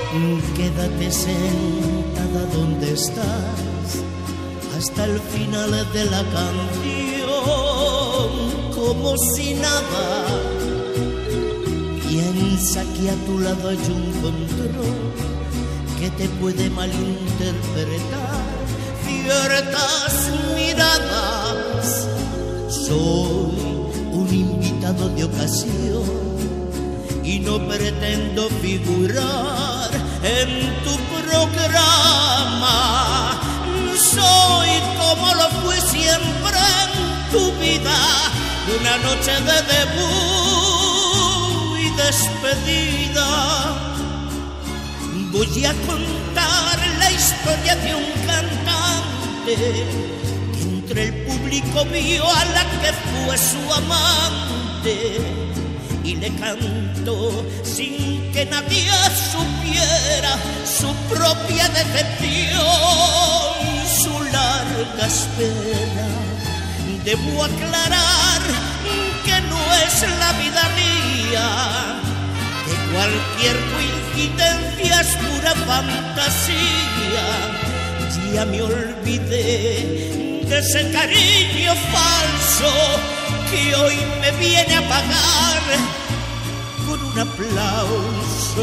Quédate sentada donde estás hasta el final de la canción, como si nada. Piensa que a tu lado hay un control que te puede malinterpretar ciertas miradas. Soy un invitado de ocasión y no pretendo figurar en tu programa. Soy como lo fui siempre en tu vida, una noche de debut y despedida. Voy a contar la historia de un cantante que entre el público vio a la que fue su amante, y le cantó sin que nadie supiera su propia decepción, su larga espera. Debo aclarar que no es la vida mía, que cualquier coincidencia es pura fantasía. Ya me olvidé de ese cariño falso que hoy me viene a pagar con un aplauso.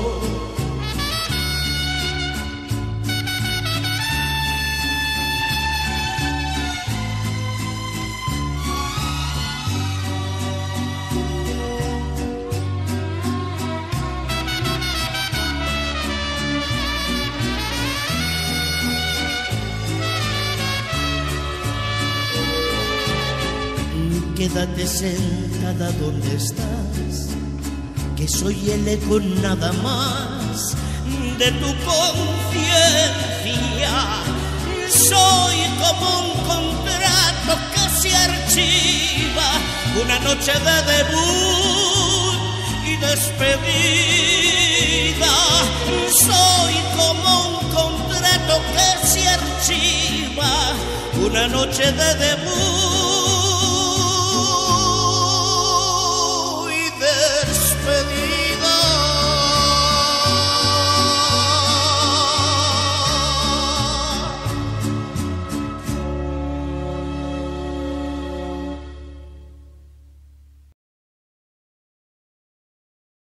Quédate sentada donde estás, que soy el eco nada más de tu conciencia. Soy como un contrato que se archiva, una noche de debut y despedida. Soy como un contrato que se archiva, una noche de debut